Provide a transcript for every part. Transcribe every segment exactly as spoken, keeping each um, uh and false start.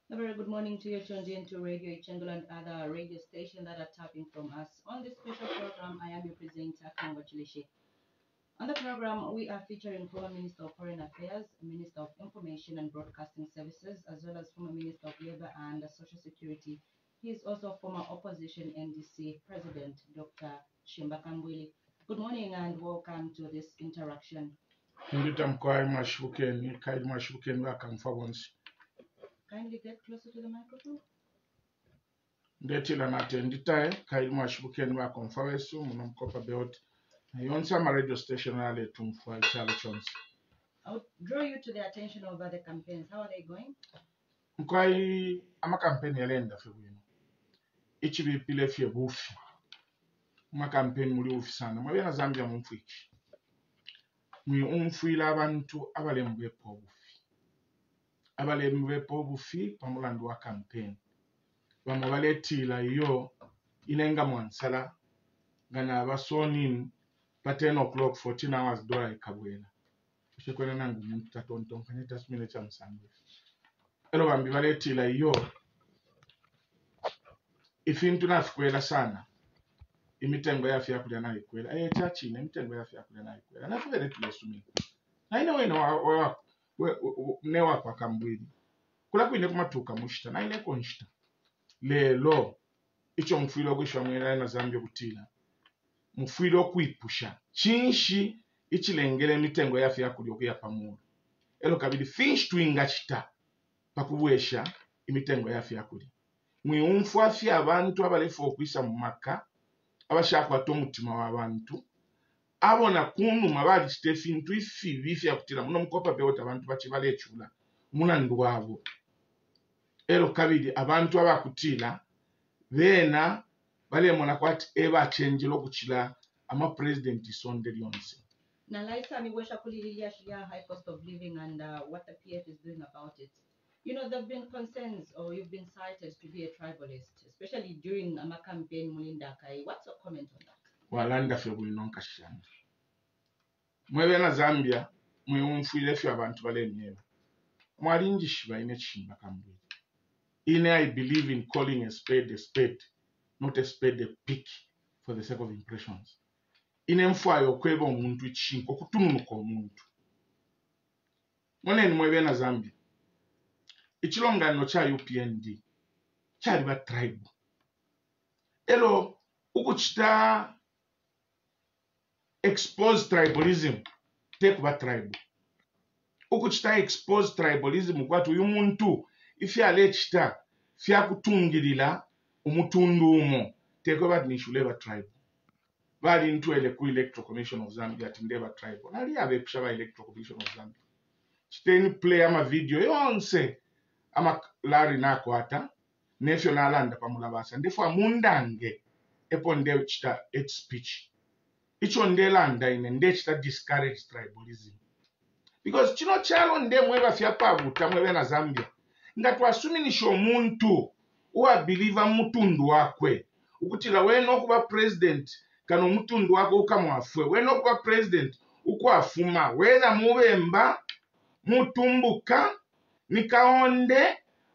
A very good morning to you, tuned in to Radio Ichengular and other radio stations that are tapping from us. On this special program, I am your presenter, Kangwa Chilishe. On the program, we are featuring former Minister of Foreign Affairs, Minister of Information and Broadcasting Services, as well as former Minister of Labor and Social Security. He is also former opposition N D C President, Doctor Shimba Kambwili. Good morning and welcome to this interaction. Ndita mkwai mashukeni, kaidi mashukeni wakamfa bonsi. Kindly get closer to the microphone. Ndetila nate nditae, kaidi mashukeni wakamfa wesu, munamkopa beot. Yonsa ma radio station ale tumfwa chalo chonsi. I would draw you to the attention over the campaigns. How are they going? Mkwai ama kampeni yalenda febwino. Ichi bipile fye bufi. Ma kampeni muli ufi sana. Mwabena Zambia mumfwiki. Mwi umfwila abantu abalembe po bufi. Abalembe po bufi pamulandu wa kampeni. Bama baletila iyo inenga mwansala gana basonin pa ten o'clock fourteen hours dola ikabwela. Ushekwena nangu muntu tatonton kanye tasmine cha msangu. Elo bambi baletila iyo ifintu nafikwela sana. Imitengo yafi yakulya na ikwela. Aye chachi na imitengo yafi yakulya na ikwela. Nafubele tulesumini. Na ine wena wa wa ne wakwa Kambwili. Kula kuine kumatuka mushita na ine konshita. Lelo icho mfwilo kwishwa mwela na Zambia kutila. Mfwilo kuipusha. Chinshi ichilengele mitengo yafi yakulya okuya pamulu. Elo kabidi finch tuinga chita. Pakubwesha imitengo yafi yakulya. Mwi umfu afi abantu abalefu okwisa mu maka. Abashakwata omutima w'abantu abona kunuma bali stefintu ifi bifi yakutira muno mukopa beota abantu bachibalechula munandu wabo. Elo kabidi abantu abakutila bena balemona kwati eba chenjelo okuchila ama president isonde lyonse. Na laisa miwesha kulililia shia high cost of living and uh, what the P F is doing about it. You know, there have been concerns or you've been cited to be a tribalist, especially during a campaign Mulinda Kai. What's your comment on that? Walanda febuli nonka shanda. Mwewe na Zambia, mwe umfwile fyo abantu balemyewa. Mwalinji shiba ine Shimba Kambwili. Ine I believe in calling a spade a spade, not a spade a pick for the sake of impressions. Ine mfwayo kweba omuntu ichinko kutununuka omuntu. Mwane ni mwewe na Zambia. Ichilongano cha U P N D chali ba tribe. Elo ukuchita expose tribalism take ba tribe. Ukuchita expose tribalism kwatu uyu muntu ifi alechita fya kutungirila umutundu umo take ba nishule ba tribe. Bali ntwele ku electoral commission of Zambia tinde ba tribe. Nali abe kushaba electoral commission of Zambia. Chiteni play ama video yonse ama lari nako hata nefyo nalanda pamulabasa ndifo amundange eponde chita hate speech icho ndelanda ine nde chita discourage tribalism because chino chalo nde mweba fya pavuta mwebe na Zambia ngati wasuminisha omuntu uwa believe mutundu wakwe ukutila weno kuba president kano mutundu wako ukamwafwe weno kuba president ukwafuma wena mubemba mutumbuka nikaonde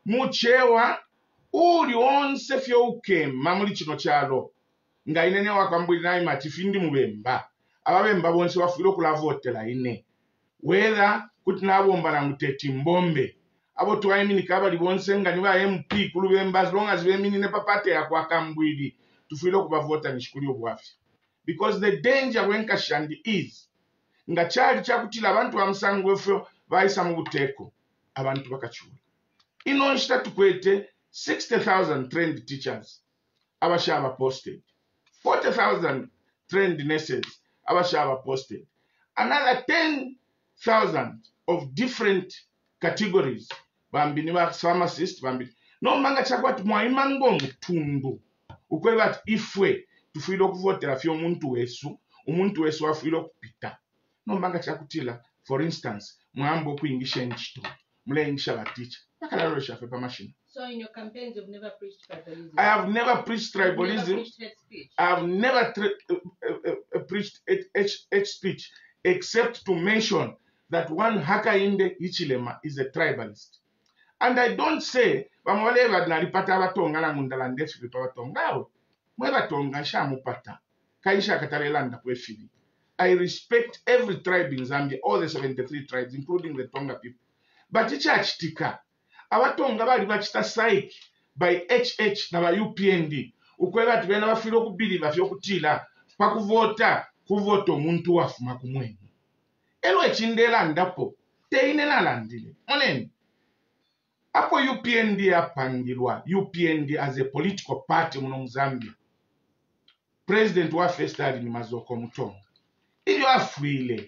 muchewa uli onse fyo ukema muli chino chalo nga inene wakambuli nayi matifindi mubemba ababemba bonse bafiro kula votela ine whether kuti nabomba na muteti mbombe abo twayimini kabali bonse nga niba M P kulubemba as long as bemini ne papate yakwa Kambwili tufiro kubavota nishikuli obwafi because the danger when kashandi is nga chali chakutila abantu bamsangwe fyo bayisa mu buteko abantu bakachula ino nshita tukwete sixty thousand trained teachers abashaba posted forty thousand trained nurses abashaba posted another ten thousand of different categories bambi ni ba pharmacist bambi no manga chakwati mwayimango mutundu ukweba ati ifwe tufilo kuvotera fyo omuntu wesu umuntu wesu afilo kupita no manga chakutila for instance mwambo kuingisha nchito mulengisha baticha nakalalo shafe pa machine. So in your campaigns you've never preached tribalism? I have never preached tribalism. Never preached hate speech? I have never uh, uh, uh, preached hate speech except to mention that one Hakainde Hichilema is a tribalist. And I don't say bamole badnalipata abatonga la ngundala ndefi batongawe mwe batonga nshamupata kaisha katalelanda kwefili. I respect every tribe in Zambia, all the seventy-three tribes, including the Tonga people. But ichachitika abatonga bali bachita psych by H H na ba U P N D ukweba tibena bafiro kubiriva fyo kutila pakuvota kuvota omuntu wafuma kumwenyu. Elo echindela ndapo teine nalandile moneni apo U P N D apangilwa. U P N D as a political party muno Zambia. President wa first ali ni Mazoko Mutonga. Iyo afwile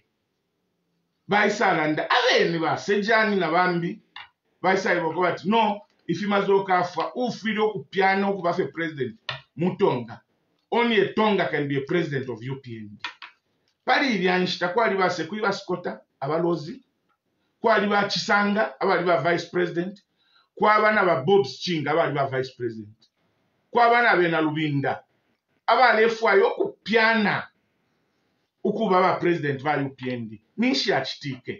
baisalanda abeni basejani na bambi baisali boko bati no ifi Mazoka afa ufwile okupyana okuba fe president Mutonga. Only a Tonga can be a president of U P N D. Pali ilyanishita kwali base kuiba skota abalozi kwali ba Chisanga abali ba vice president kwa bana ba Bob Chinga abali ba vice president kwa bana bena Lubinda abalefu ayo kupyana ukuba ba president ba U P N D nishi achitike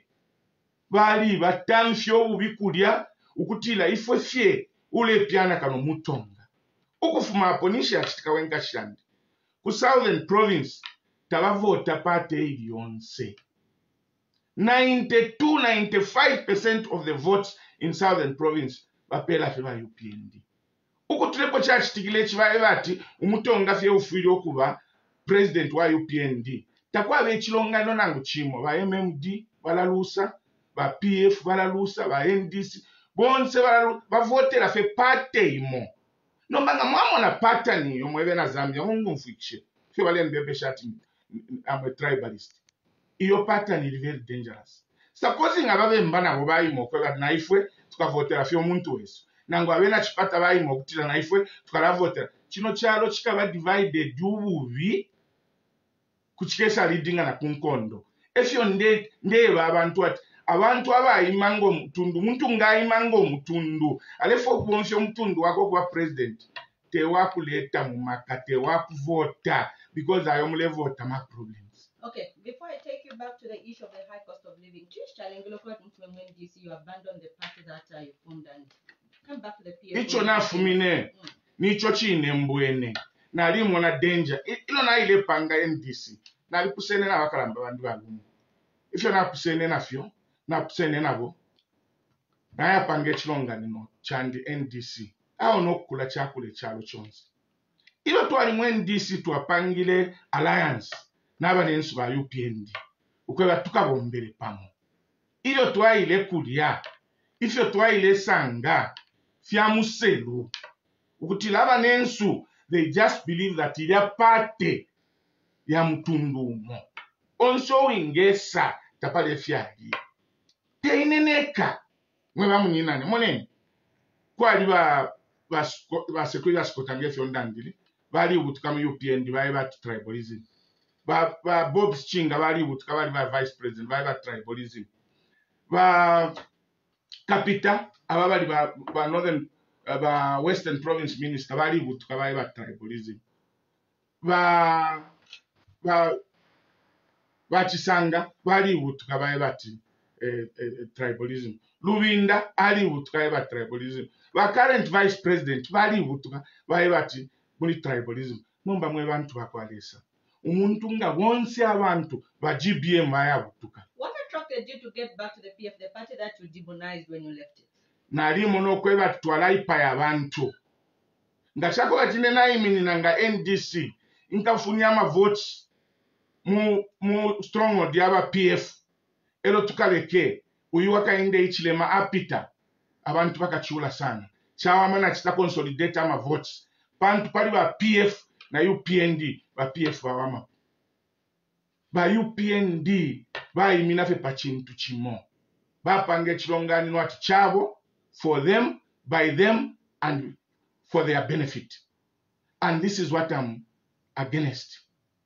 bali batamfyo ubikulya ukutila ifwe fye ule pyana kano Mutonga ukufuma hapo nishi achitika wenga shandi ku Southern Province tabavota pate iliyonse ninety-two to ninety-five percent of the votes in Southern Province bapela fe ba U P N D ukutulepo chachitikile chibaye bati Umutonga fye ufili okuba president wa U P N D takwa bechilongano nangu chimo ba M M D balalusa ba P F balalusa ba N D C bonse bavotela fe pate imo nombanga mwamona pattern yo mwebe na Zambia mungu mfiche fe bale mbebe shati I'm a tribalist. Iyo pattern is very dangerous. Supposing ababe mbana bo bayimo kwa na ifwe tukavotera fyo muntu weso nango abena chipata bayimo kutira na ifwe tukalavotera kino kyalo kikaba divided ububi kuchikesa leading na kunkondo efyo nde ndeba abantu ati abantu abayimango mutundu muntu ngayimango mutundu alefo kubonfyo mutundu wako kwa president te wakuleta mu makate wakuvota because I am level of my problems. Okay, before I take you back to the issue of the high cost of living, just challenge look at when D C you abandoned the party that uh, you formed and come back to the P F. Icho na fumine nicho chine mbwene nali mwana danger ilo na ile panga N D C nali kusene na bakalamba bandu balumu ifyo na kusene na fyo na kusene nabo na ya pange chilonga nino chandi N D C aho no kula chakule chalo chonse ilo twali mu N D C twapangile alliance n'abanensu ba U P N D ukweba tukabombele pamo ilo twaile kulya ifyo twaile sanga fya muselu ukutila abanensu they just believe that ilya parte ya mtundumo onso ingesa tapale fyali teineneka mweba muninane monene kwali ba ba ba sekwira skotange fyo ndandili bali ubutuka mu U P N D bali ba tribalism ba ba Bob Chinga bali ubutuka bali ba vice president bali ba tribalism ba Kapita ababali ba, ba northern uh, ba western province minister bali ubutuka bali ba tribalism ba ba ba Chisanga bali ubutuka bali bati eh, eh, tribalism Lubinda ali ubutuka ba tribalism ba current vice president bali ubutuka bali bati muri tribalism nomba mwe bantu bakwalesa umuntu nga bonse abantu ba G B M bayabutuka. What attracted you to get back to the P F, the party that you demonized when you left it? Nali mono kweba twala ipa ya bantu ngashako batine na imini nanga N D C inkafunya ama votes mu mu strong diaba P F elo tukaleke uyuwaka inde ichilema apita abantu bakachula sana chawa mana chita consolidate ama votes pantu pali ba P F na U P N D ba P F bawama ba U P N D ba imina fe pachintu chimo ba pange chilongani nwati chabo for them by them and for their benefit, and this is what I'm against.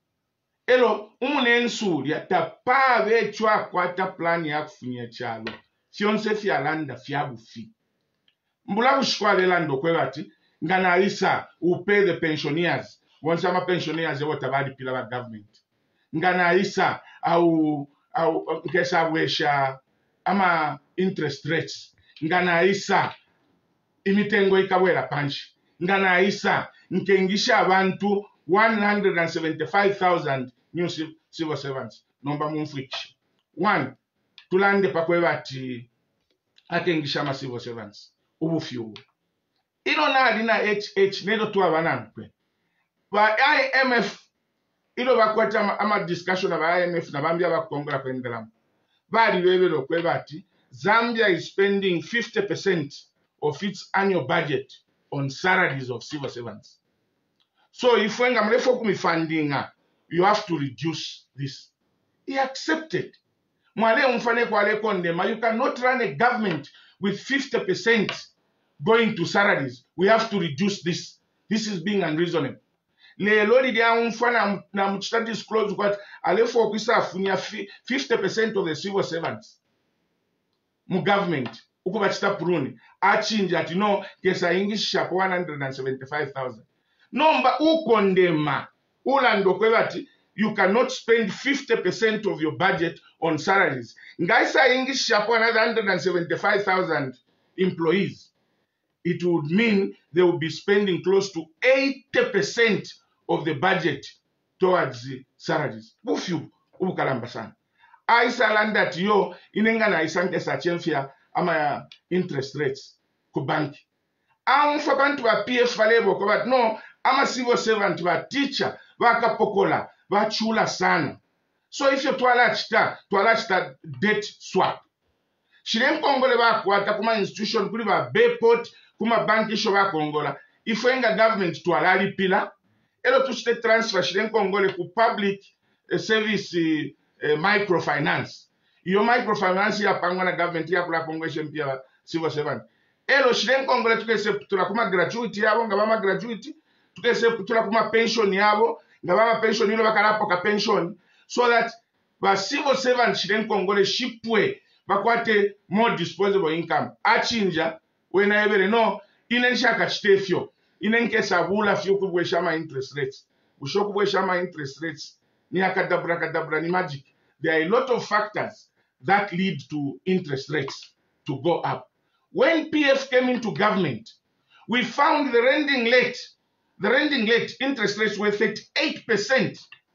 Elo umunensu ya tapave chwa kwata plan ya kufunya chalo fionse fya landa fya bufi mbula kushkwale lando kwebati ngana isa u pay the pensioners once ama pensioners yawo tabali pila ba government ngana isa au au kesa wesha ama interest rates ngana isa imitengo ikabwera panshi nga naisa nkengisha abantu one hundred seventy-five thousand new civil servants nomba mumfwikishi one tulande pakwe bati akengisha ama civil servants ubufyu ilo nali na H H nedo tuwabanamkwe ba I M F ilo bakwata ama, ama discussion aba I M F na bambia bakongola kwendelamu bali bebelo kwe bati Zambia is spending fifty percent of its annual budget on salaries of civil servants. So if when I'm funding, you have to reduce this. He accepted. You cannot run a government with fifty percent going to salaries. We have to reduce this. This is being unreasonable. Lelo dia umfana na mchita disclose what alefo okisa afunya fifty percent of the civil servants mu government uko bachita pruni achinja ati no kesa ingisha kwa one hundred seventy-five thousand nomba ukondema ulando kwebati you cannot spend fifty percent of your budget on salaries ngaisa ingisha kwa another one hundred seventy-five thousand employees. It would mean they would be spending close to eighty percent of the budget towards the salaries. Bufyu ubukalamba sana. Aisa landa tiyo inenga na isanke sa chenfia ama interest rates ku banki. Amfa bantu ba P F falebo kwa no ama civil servant ba teacher ba kapokola ba chula sana. So if you twala chita twala chita debt swap. Shirem kongole ba kwata kuma institution kuli ba Bayport kuma banki sho ba kongola. Ifenga government twala lipila elo tushite transfer shirem kongole ku public uh, service uh, Uh, microfinance. Iyo microfinance ya pangwa na government ya kula kongweshe mpia civil servant. Elo shiren kongole tukese putula kuma gratuity yabo nga bama gratuity, tukese putula kuma pension yabo nga bama pension ilo bakalapo ka pension, so that ba civil servant shiren kongole shipwe bakwate more disposable income. Achinja wena ebere no inensha kachitefyo inenkesa bula fyo kubwesha ma interest rates. Usho kubwesha ma interest rates ni akadabra kadabra ni magic. There are a lot of factors that lead to interest rates to go up. When P F came into government, we found the rending rate, the rending rate interest rates were thirty-eight percent.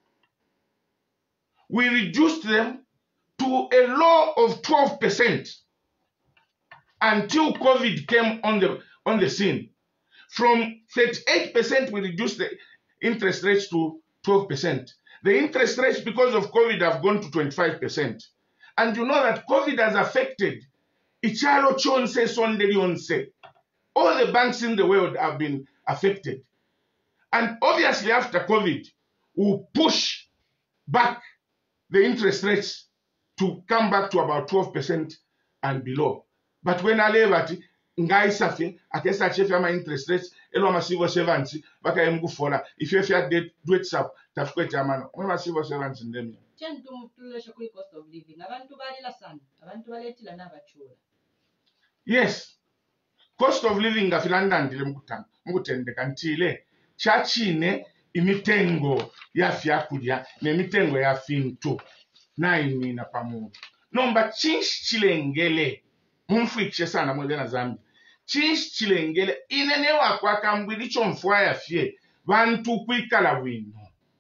We reduced them to a low of twelve percent until COVID came on the, on the scene. From thirty-eight percent, we reduced the interest rates to twelve percent. The interest rates because of COVID have gone to twenty-five percent. And you know that COVID has affected Ichalo Chonse Sondelionse. All the banks in the world have been affected. And obviously after COVID, we'll push back the interest rates to come back to about twelve percent and below. But when I leave at ngai safi akesa chefe ama interest rates elo ama civil servants baka yemgu fola if you have do it sap tafukwe jamano ama civil servants ndemi chentu mutulesha kuli cost of living abantu balila sana abantu baletila nabachula. Yes, cost of living ngafilanda ndile mukutanga mukutendeka ntile chachine imitengo ya fyakulya nemitengo ya fintu na imina pamoja nomba chinshi chilengele mumfwikishe sana mwele na Zambia. Chinshi chilengele inenewa kwa kambwili chomfwa ya fye vantu kuikala wino.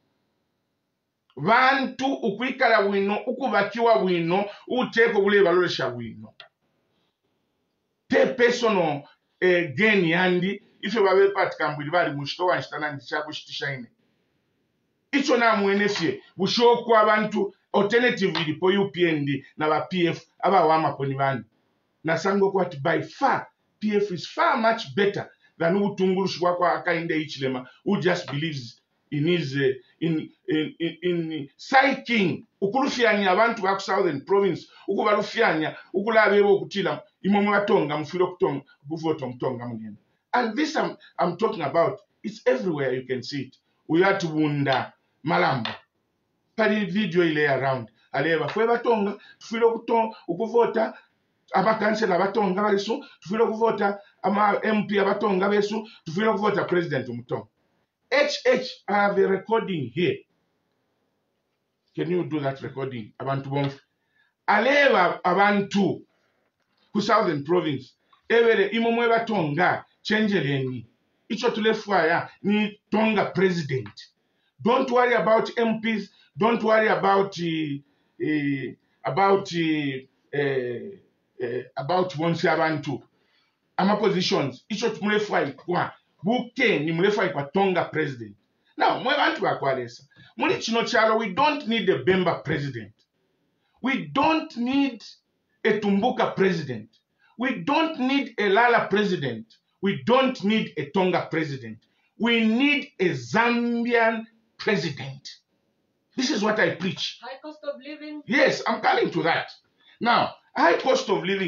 Vantu ukuikala wino, ukubakiwa wino, uteko ule valolesha wino. Te personal eh, gain yandi, ife wawe pati kambwili wali mshtowa nshitana ndichabu shitishaine. Icho na mwene fye, bushokwa vantu alternative ilipo U P N D na wa P F aba wama poni vani. Nasango kwa by far P F is far much better than utungulushwa kwa akainde ichilema who just believes in his uh, in in in, in psyching ukulufianya abantu ba Southern Province ukubalufianya ukulabebo kutila imomwe batonga mfilo kutonga kuvoto mtonga mugenda. And this I'm, I'm talking about, it's everywhere, you can see it. We have to wunda malamba pali video ile around aleba fwe batonga tufilo kutonga ukuvota abakansela abatonga besu tufilo kuvota ama M P abatonga besu tufilo kuvota president umutonga. H H, I have a recording here. Can you do that recording? Abantu bonf aleba abantu ku Southern Province ebere imomwe batonga chenjeleni icho tulefwaya ni tonga president. Don't worry about M Ps, don't worry about uh, uh, about uh, uh, uh, about bonse abantu ama positions icho tumulefwaya kwa buke ni mulefwaya kwa tonga president. Now mwe bantu bakwalesa muli chino chalo, we don't need a Bemba president, we don't need a Tumbuka president, we don't need a Lala president, we don't need a Tonga president, we need a Zambian president. This is what I preach. High cost of living? Yes, I'm coming to that. Now, high cost of living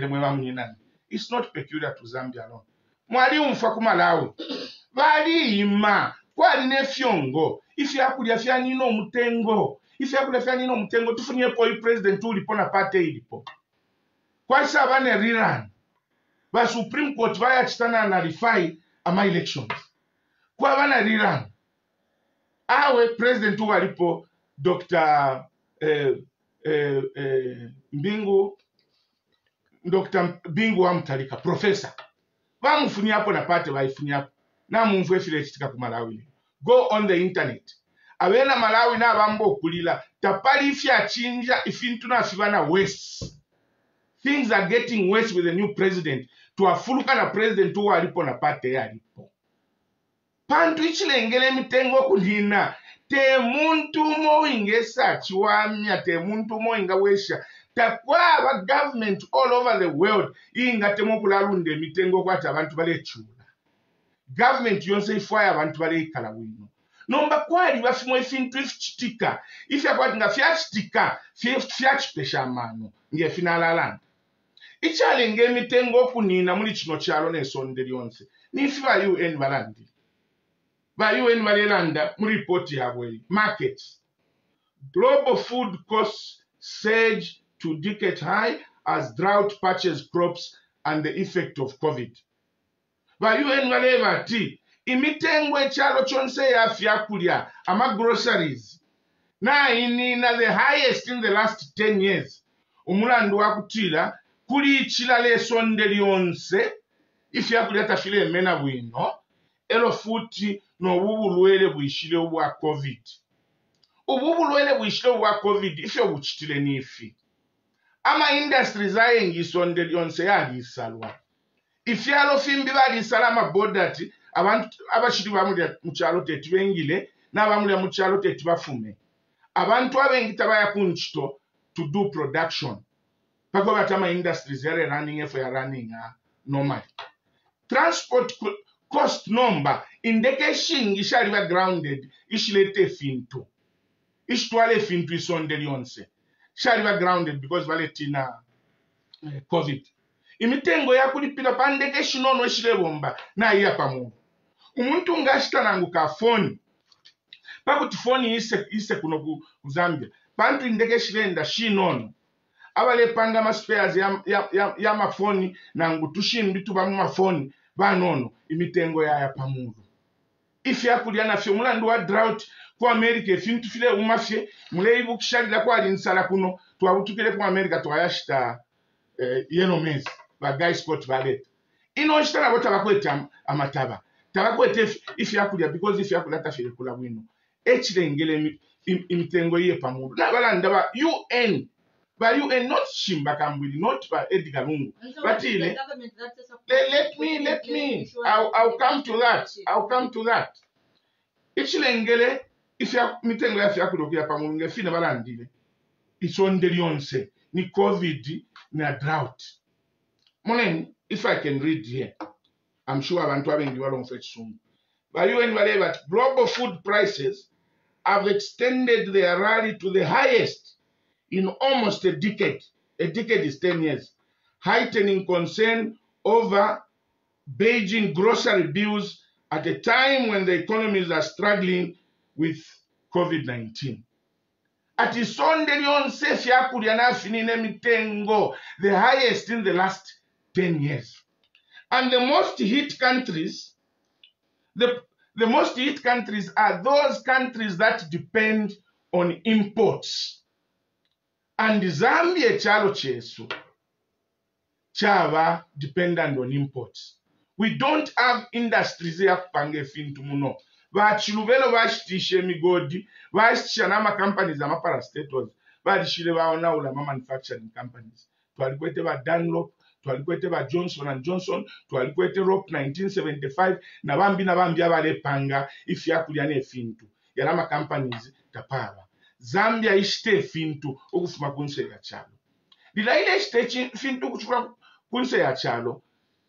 it's not peculiar to Zambia alone. Mwali umfa ku Malawi. Vali ima. Kwali ne fyongo. Ifi yakulya fyanino omutengo. Ifi yakulya fyanino omutengo tufunye ko president ulipo na party ilipo. Kwali sabane rerun. Ba Supreme Court vaya chitana na rifai ama elections. Kwa bana rerun. Awe president walipo Doctor eh, eh, eh, Mbingu Doctor Mbingu wa Mtalika professor bamufunya hapo na pate baifunya hapo na mumvu efile chitika ku Malawi. Go on the internet abena Malawi na bambo kulila tapali ifya chinja ifintu na fibana worse. Things are getting worse with the new president. Tuafuluka na president uwa alipo na pate ya alipo pantu ichilengele mitengo kunina te muntu mo ingesa chiwamya te muntu mo ingawesha takwa ba government all over the world inga temo kulalunde mitengo kwata abantu bale chula government yonse ifaya abantu bale ikala wino nomba kwali bafimo ifintu ifichitika ifya kwati nga fyachitika fyachipesha mano nge finala land ichalenge mitengo kunina muli chino chalo nesonde lyonse nifi ba U N balandi ba U N balelanda mu report yabwe markets global food costs surge to decade high as drought patches crops and the effect of COVID. Ba U N baleba ati imitengo echalo chonse ya fyakulya ama groceries na inina the highest in the last ten years. Umulandu wakutila kuli ichilale esonde lyonse ifyakulya tafile mena bwino elo futi no bubulwele bwishile obwa COVID. Ububulwele bwishile obwa COVID ifyo buchitile nifi. Ama industries ayengisonde lyonse yalisalwa. Ifyalo fimbi balisala amabodati abantu abashiri bamulya mu kyalo tetu bengile n'abamulya mu kyalo tetu bafume. Abantu abengita baya kunchito to do production. Pako batama industries yare running if ya running uh, normally. Transport cost number indication ishali ba grounded ishilete finto. Ishtwale finto isonde lyonse. Shali ba grounded because valetina uh, COVID. Imitengo ya kulipila pandekeshin ono ishile bomba na iya pamu. Umuntu ngashita nangu ka phone. Pako ti phone ise ise kuno ku Zambia. Pantu indekeshilenda shinono. Abale panga ma spares ya ya ya, ya mafoni nangu tushimbi tuba mu mafoni banono imitengo ya ya pamuru. Ifi yakulya na fyo mulandu wa drought ku America efintu file umafye muleibu kishalira kwa alinsala kuno twabutukire ku America twayashita eh, yeno mezi ba guys sport ballet. Ino shitana bota bakweta amataba. Tabakwete ifi yakulya because ifi yakulya tafile kula bwino. Echilengele imitengo ye pamuru. Na balanda ba U N by U N, not Shimba Kambili, not by Edgar Lungu. So but in, let, let me, let me, I'll, I'll come to that. I'll come to that. Ichilengele, if you are meeting with Yakudokia Pamunga, Fina Balandile, it's on the Lyonse, ni COVID, ni drought. Monen, if I can read here, I'm sure I'm having you along fetch soon. By U N, whatever, global food prices have extended their rally to the highest in almost a decade. A decade is ten years, heightening concern over Beijing grocery bills at a time when the economies are struggling with COVID nineteen. At isonde lyonse fyakulya nafinine mitengo, the highest in the last ten years. And the most hit countries, the, the most hit countries are those countries that depend on imports. And Zambia chalo chesu. chava dependent on imports. We don't have industries ya kupanga fintu muno. Vachiluvelo vashitishe migodi, vashitisha nama companies ama parastatals, vashile vaona ulama manufacturing companies. Tuwalikwete va Dunlop, tuwalikwete va Johnson and Johnson, tuwalikwete Rope nineteen seventy-five, na vambi na vambi avale panga ifya kuliane fintu. Ya nama companies tapava. Zambia ishite fintu ukufuma kunse ya chalo. Dila ile ishite fintu kuchukua kunse ya chalo,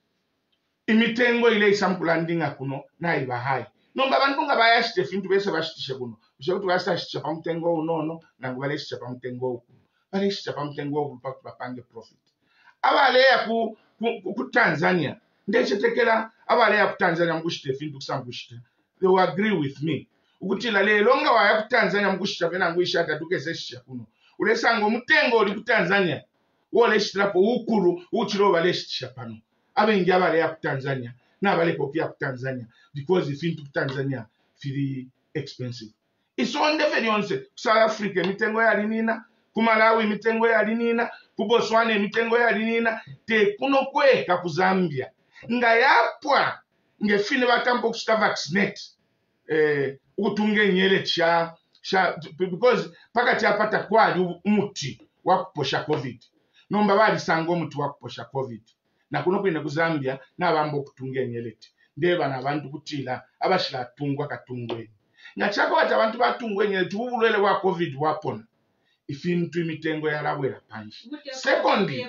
imitengo ile isamkulandinga kuno na iba hai. Nomba abantu nga bayashite fintu bese bashitishe kuno. Ushakutu bashitishe pa mtengo unono na ngubalishitishe pa mtengo ukuno. Balishitishe pa mtengo ukuno pa kupapange profit. Abaleya ku, ku, ku Tanzania, ndechetekela abaleya ku Tanzania mkushite fintu kusamkushite. They will agree with me. Ukutila le longa waya ku Tanzania mkushite pena nguishata tukeze shisha kuno. Ulesango mtengo uli ku Tanzania. Wole shitirapo ukuru uchiro baleshitisha pano. Abengi abaleya ku Tanzania na abale popia ku Tanzania because if into Tanzania feel expensive. It's on the very South Africa mitengo ya linina, ku Malawi mitengo ya linina, ku Botswana mitengo ya linina, te kuno kweka ku Zambia. Nga yapwa ngefine batambo kusta vaccinate eh utunge nyele cha cha because pakati apata kwali umuti wa kuposha covid. Nomba bali sango umuti wa kuposha covid. Na kuno kwenda ku Zambia na bambo kutunga nyeleti. Ndeba na bantu kutila abashila tungwa katungwe. Ngachako bati abantu batungwe nyeleti ubulwele bwa covid wapona. Ifintu imitengo ya labwela panshi. Secondly,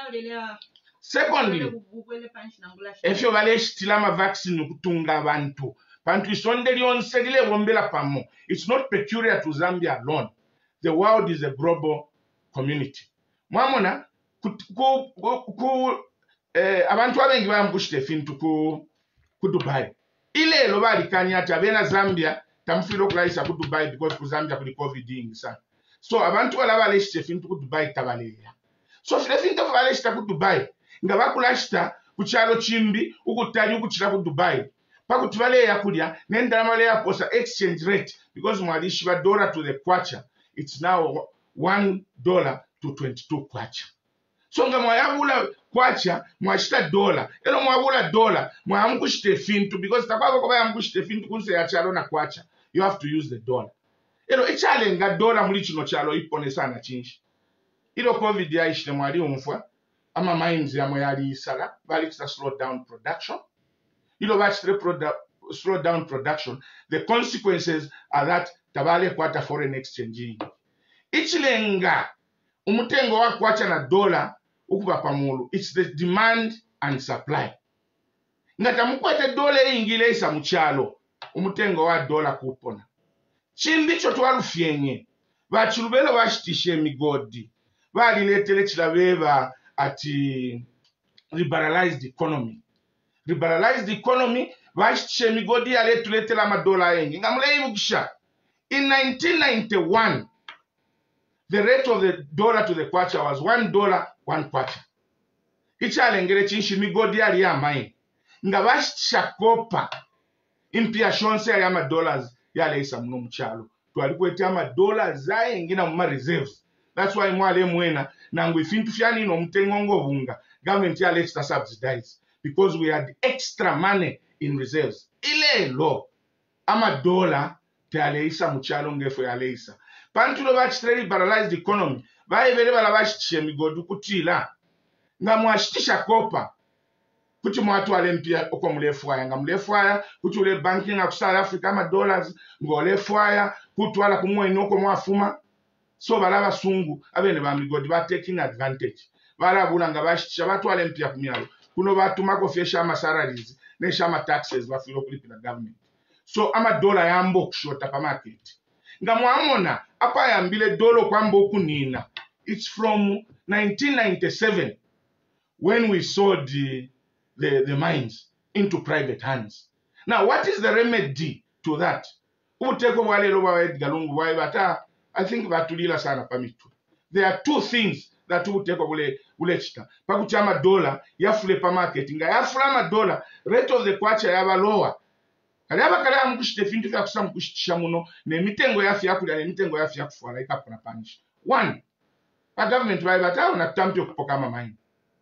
secondly, efyo baleshitila ma vaccine kutunga abantu. Pantu isondeli onselile wombela pamo. It's not peculiar to Zambia alone. The world is a global community. Mwamona ku ku ku eh abantu abengi bayambushite fintu ku ku Dubai. Ile lo bali kanyata bena Zambia tamfilo kulaisa ku Dubai because ku Zambia kuli covid ingisa. So abantu balaba leshite fintu ku Dubai tabaleya. So file fintu baleshita ku Dubai ngabakulashita ku chalo chimbi ukutali ukuchira ku Dubai. Pakutibaleya kulya nenda maleya posa exchange rate because mwalishi ba dollar to the kwacha it's now one dollar to twenty-two kwacha. So nga mwayabula kwacha mwashita dola elo mwabula dola mwamukushite fintu because takwako kwa yamukushite fintu kunse ya chalo na kwacha you have to use the dollar elo ichale nga dola muli chino chalo ipone sana chinshi ilo covid ya ishite mwali umfwa ama mines ya mwali isala bali kisa slow down production ilo bachite produ slow down production the consequences are that tabale kwata foreign exchange ichilenga umutengo wa kwacha na dola ukuba pamulu. It's the demand and supply. Ngata mukwete dola ingile isa muchalo umutengo wa dola kupona. Chimbicho tuwarufyenye bachilubelo bashitishe migodi baliletele chilabeba ati liberalized economy. Liberalized economy bashitishe migodi yale tuletela madola yengi. Ngamule ibukisha in nineteen ninety-one the rate of the dollar to the kwacha was one dollar, one kwacha. Ichale ngere chinshi migodi yali ya mai. Nga bashitisha kopa. Impia shonse ya ma dollars yale isa mno mchalo. Tuwalikuwete ya ma dollars zae ngina mma reserves. That's why mwale mwena. Nangu ifintu fiani ino mtengongo bunga. Government yale extra subsidize. Because we had extra money in reserves. Ile lo. Ama dollar te yale isa mchalo ngefo yale isa. Pantulo bachitire liberalized economy bayebere balabashitishe migodi kutila nga mwashitisha kopa kuti mwatu alempia uko mulefwaya nga mulefwaya kuti ule banking ku South Africa ama dollars ngolefwaya kuti wala kumwe inoko mwafuma so balaba sungu abene ba migodi ba taking advantage balabula nga bashitisha batu alempia kumyalo kuno batuma ko fesha ama salaries nesha ama taxes bafilo kulipira government so ama dollar yambo kushota pa market nga mwamona apa yambile dolo kwambo kunina. It's from nineteen ninety-seven when we sold the, the, the mines into private hands. Now what is the remedy to that? Uteko wale loba wa Edgar Lungu wa bata I think batulila sana pamitu. There are two things that uteko ule ule chita. Pakuchama dollar yafule pa market nga yafula ma dollar rate of the kwacha yaba lower. Kaliaba kala mkushite fintu vya kusama mkushitisha muno ne mitengo yafi yakulia ne mitengo yafi yakufuala ikapona panish. One, a government waibata una tampi okupoka mamaini.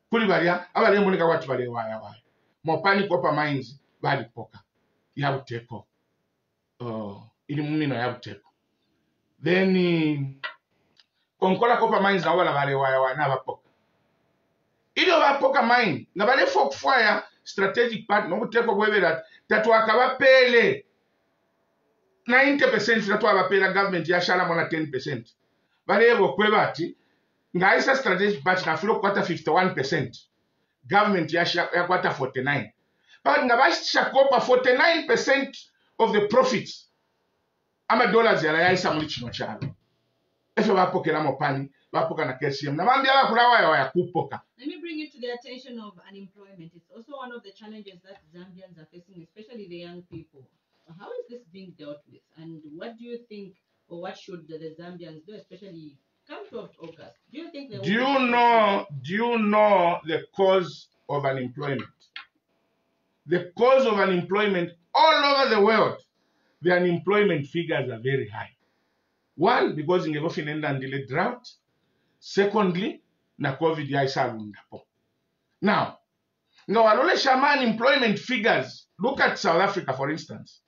kuli balya abali mboneka watu bale waya waya Mopani Copper Mines bali poka yabuteko uh, ili mumino yabuteko then uh, Konkola Copper Mines na wala bale waya waya na bapoka ili bapoka mine nga bale folk fire strategic partner obuteko bwebera tatu akabapele ninety percent tatu abapela government ya shala mona ten percent bale ebo kwebati nga isa strategic partner afilo kwata fifty-one percent government ya ya kwata forty-nine but nga bashisha kopa forty-nine percent of the profits ama dollars ya ya isa muri kino cyalo efe bapokera Mopani bapoka na K C M na bambi abakulawa ya yakupoka. Let me bring you to the attention of unemployment. It's also one of the challenges that Zambians are facing, especially the young people. How is this being dealt with, and what do you think, or what should the, the Zambians do, especially come to August? Do you think they do you know do you know the cause of unemployment? The cause of unemployment all over the world, the unemployment figures are very high. One, because in the drought. Secondly, na COVID ya isarundapo. Now, nga walole shama unemployment figures. Look at South Africa, for instance.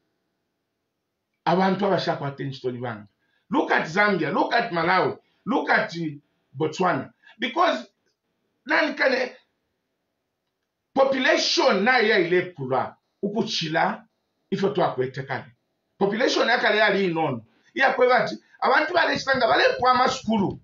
Abantu abashaka attention banga. Look at Zambia, look at Malawi, look at uh, Botswana. Because nani kane population na ya ile kula ukuchila ifo tu akwetekane. Population yakale yali inono. Ya kwebati abantu bale chitanga bale kwa maskulu.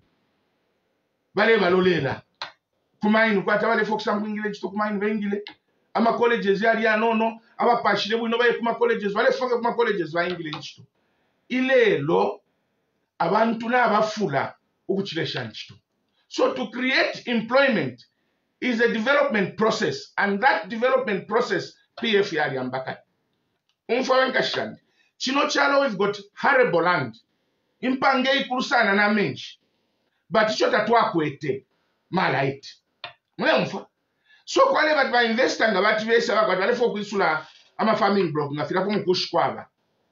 Bale balolela. Kumaini kwata bale foksa mwingile chito kumaini bengile. Ama colleges yali ya nono, ama pashile bwino baye kuma colleges, bale foka kuma colleges ba ingile chito. Ile lo abantu na abafula ukuchilesha nchito. So to create employment is a development process, and that development process P F yali ambaka. Umfawenka shandi. Chino chalo we've got arable land. Impange ikurusana na menji. But icho tatwa kwete malaiti. Mwe mfa. So kwale bat ba investor nga bati besa ba kwale fo kwisula ama farming block nga fira ko mukushkwaba.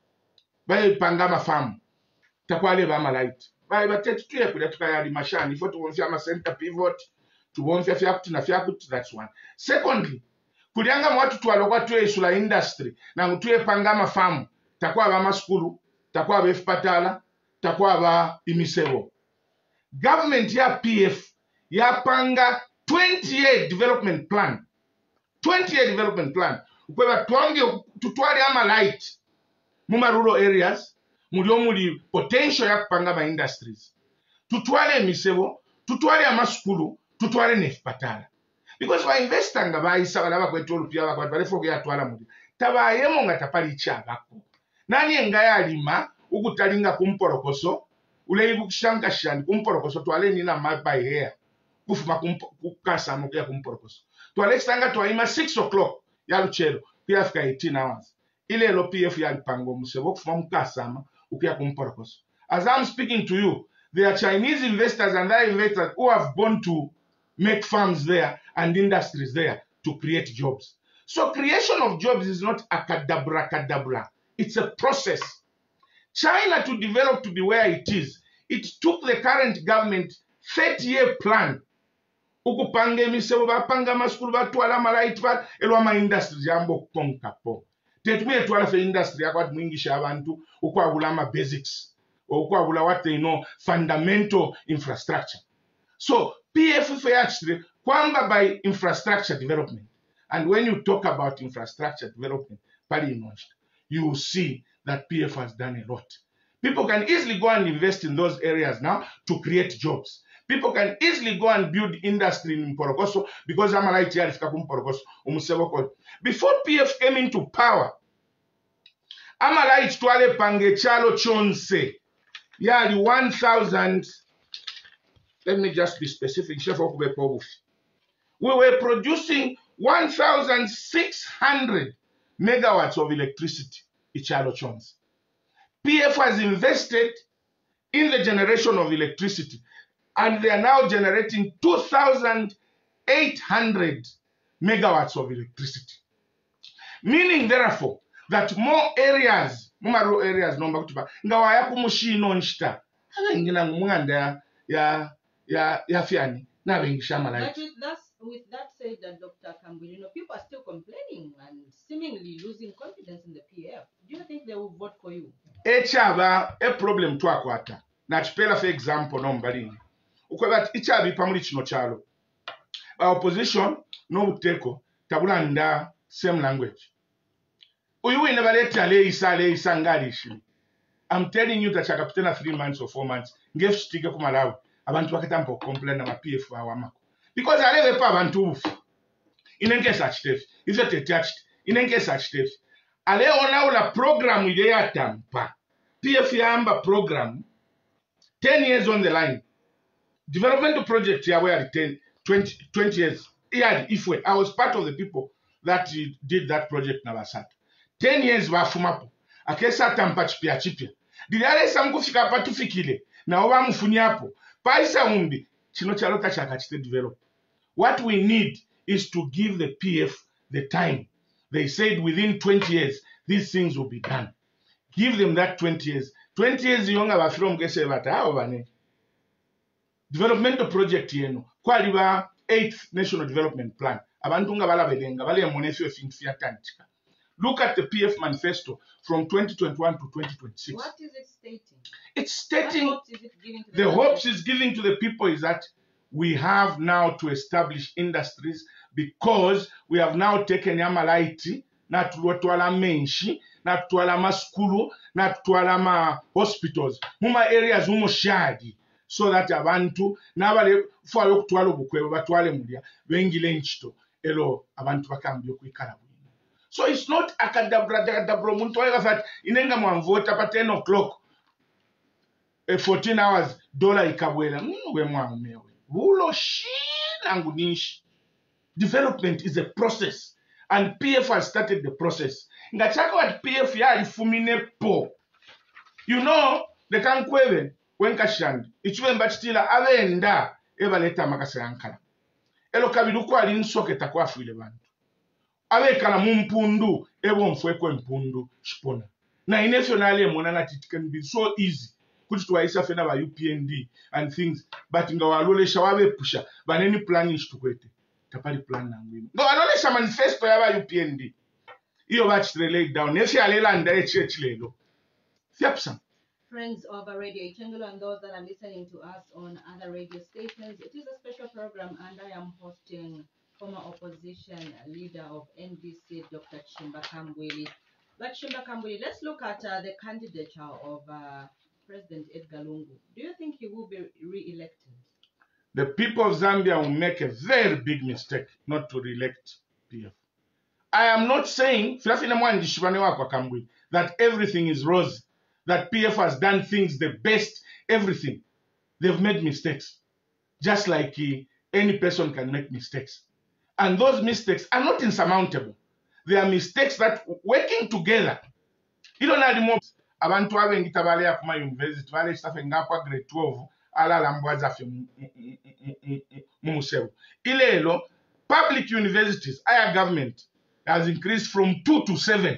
Baye panga ama farm. Takwale ba malaiti. Baye batetu tuye kule tukayali mashani fo tuwonfya ama center pivot, tuwonfya fya kuti na fya kuti, that's one. Secondly, kulianga mwatu tuwalokwa tuye isula industry na ngutuye panga ama farm. Takwa ba maskulu, takwa ba efpatala, takwa ba imisebo. Government ya P F ya panga twenty year development plan. twenty year development plan. Ukweba tuange tutwali ama light muma rural areas, mulio muli potential ya kupanga ma industries. Tutwale emisebo, tutwale ama skulu, tutwale nefpatala. Because wa investor nga ba isa balaba kwetolu pia bakwa bale foge ya twala muli. Tabayemo nga tapali chabako. Nani engaya alima ukutalinga kumporokoso ule ibukishanka shani kumporokoso twale nina mabai here kufuma kukasa mokia kumporokoso twale stanga twaima six o'clock ya luchero pia fika eighteen hours ile lo P F ya lipango musebo kufuma mukasama ukia kumporokoso. As I'm speaking to you, there are Chinese investors and other investors who have gone to make farms there and industries there to create jobs. So creation of jobs is not a kadabra kadabra. It's a process. China to develop to be where it is, it took the current government thirty year plan. Ukupange misebo bapanga maskulu batwala malaiti ba elwa ma industry jambo konkapo. Tetumye twala fe industry yakwati mwingisha abantu ukwabula ama basics or ukwabula what they know fundamental infrastructure. So P F for actually kwamba by infrastructure development. And when you talk about infrastructure development, you will see that P F has done a lot. People can easily go and invest in those areas now to create jobs. People can easily go and build industry in Mporokoso because before P F came into power, Amalait Twale Pangechalo Chonse, yeah, one thousand, let me just be specific, we were producing one thousand six hundred megawatts of electricity, Ichalo Chonse. P F has invested in the generation of electricity, and they are now generating two thousand eight hundred megawatts of electricity. Meaning, therefore, that more areas, more areas, no makutuba, ngawa ya kumushi no nshita, hanga ingina ngumanga ya ya ya fiani na bengisha malai. But with that's with that said, that Doctor Kambwili, you know, people are still complaining and seemingly losing confidence in the P F. Do you think they will vote for you? Echaba a problem twakwata. Nachipela for example nombalini. Ukweba ichabi pamuli chino chalo. Our opposition no uteko tabulanda same language. Uyu never let ale isa le isa ngalishi. I'm telling you that chakapitena three months or four months ngef stige ku Malawi abantu bakatampa complain na P F awamako. Because alewe pa abantu ufu. Inenkesa chitefi. Ife tetached. Inenkesa chitefi. Ale ona ula program ile ya tampa. P F yamba program ten years on the line. Development project ya where ten, twenty, twenty years. Yeah, if we, I was part of the people that did that project na basata. ten years wafumapo. Akesa tampa chipia chipia. Dilale samgu fika pa tufikile. Na owa mfunyapo. Paisa umbi. Chino chalota chaka chite develop. What we need is to give the P F the time. They said within twenty years, these things will be done. Give them that twenty years. twenty years yonga ba from gese bata hao bane. Developmental project yenu. Kwa liba eighth National Development Plan. Abantu nga bala bedenga. Bale ya monefio finfia tanchika. Look at the P F manifesto from twenty twenty-one to twenty twenty-six. What is it stating? It's stating, what hopes is it giving to the, the hopes it's giving to the people is that we have now to establish industries because we have now taken Yamalaiti, na tuwala menshi, na tuwala maskulu, na tuwala ma hospitals, muma areas umo shadi, so that abantu, na wale fuwa yoku tuwalo bukwe, batuwale mulia, wengile nchito, elo abantu wakambi yoku ikarabu. So it's not akadabra dabro muntu wa that inenga mwamvota pa ten o'clock, fourteen hours, dollar ikabwela, we mwamewe. Wulo shina ngunishi. Development is a process, and P F has started the process. Ngachaka what P F ya ifumine po. You know, the kankweve when kashandi. Ichwe mbachitila avenda eva leta makase yankala. Elo kabiduko alinsoke takwa fuile bantu. Ave kala mumpundu evo mfweko mpundu shpona. Na inefyo nale monana it can be so easy. Kuchi tuwaisa fena ba U P N D and things, but nga walole shawabe pusha baneni planning shtukwete tapali plan na ngwini nga walole sha manifesto ya ba U P N D iyo bachitire laid down nefi alela nda echechi lelo fiapsa. Friends of Radio Ichengelo and those that are listening to us on other radio stations, it is a special program and I am hosting former opposition leader of N D C, Doctor Chimba Kambwili. But Chimba Kambwili, let's look at uh, the candidature of uh, President Edgar Lungu. Do you think he will be re-elected? The people of Zambia will make a very big mistake not to re-elect P F. I am not saying that everything is rosy, that P F has done things the best, everything. They've made mistakes. Just like uh, any person can make mistakes. And those mistakes are not insurmountable. They are mistakes that working together. You don't have the more. Abantu abengita bale ya kuma university bale stafe ngapwa grade twelve ala lambwaza fe mumuseu ilelo public universities higher government has increased from two to seven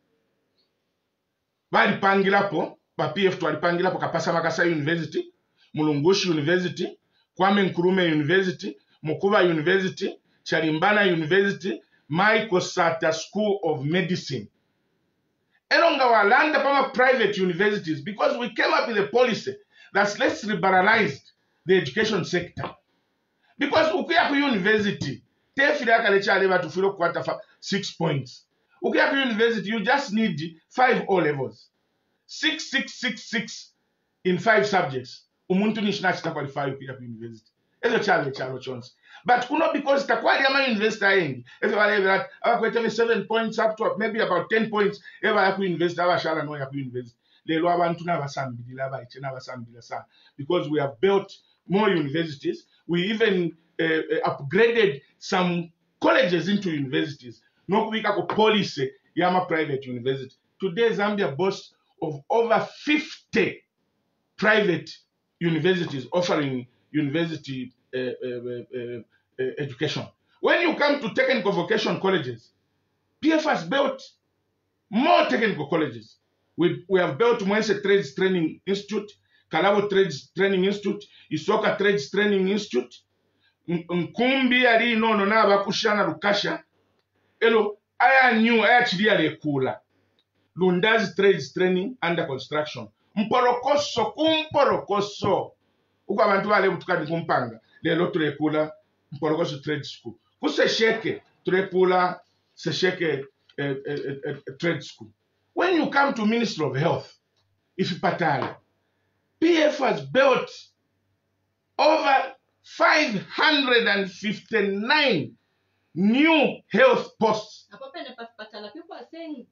bali pangilapo ba P F twali pangilapo kapasa makasa university mulungushi university Kwame Nkrumah university Mukuba university Chalimbana university Michael Sata School of Medicine. Elonga walanda pama private universities because we came up with a policy that let's liberalize the education sector. Because ukiya ku university, tefila kalecha leva to filo kwata six points. Ukiya ku university, you just need five O levels. Six, six, six, six in five subjects. Umuntu nishina chita qualify ukiya ku university. Ezo chale chalo chons. But kuno because takwali ama university ayengi. If you are that, I will seven points up to maybe about ten points. If I have university, I shall know you have university. Lelo abantu n'abasambili labayiche n'abasambili sa because we have built more universities. We even uh, uh, upgraded some colleges into universities. No kubika ko policy yama private university. Today Zambia boasts of over fifty private universities offering university uh, uh, uh, uh, education. When you come to technical vocation colleges, P F has built more technical colleges. We, we have built Mwense Trades Training Institute, Kalabo Trades Training Institute, Isoka Trades Training Institute. nkumbi yali nono n'abakushana lukasha elo aya new aya chiri yali ekula Lundazi Trades Training under construction mporokoso kumporokoso uko abantu bale butukani kumpanga lelo tulekula mporokoso trade school kusesheke tulekula sesheke eh, eh, eh, trade school. When you come to Ministry of Health, if Patala, P F has built over five hundred fifty-nine new health posts. People are saying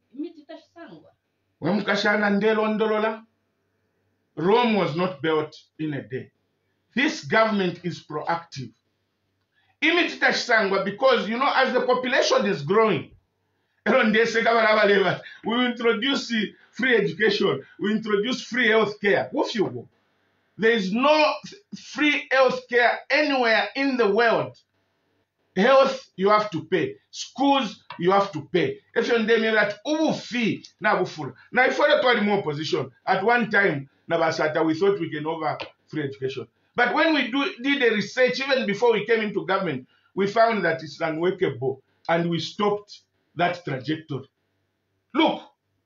Rome was not built in a day. This government is proactive. Because, you know, as the population is growing, we introduce free education, we introduce free health care. There is no free health care anywhere in the world. Health, you have to pay. Schools, you have to pay. If you're in that ubu fee, na bufura. Now, if I told more position, at one time, Nabasata, we thought we can offer free education. But when we do, did the research, even before we came into government, we found that it's unworkable, and we stopped that trajectory. Look,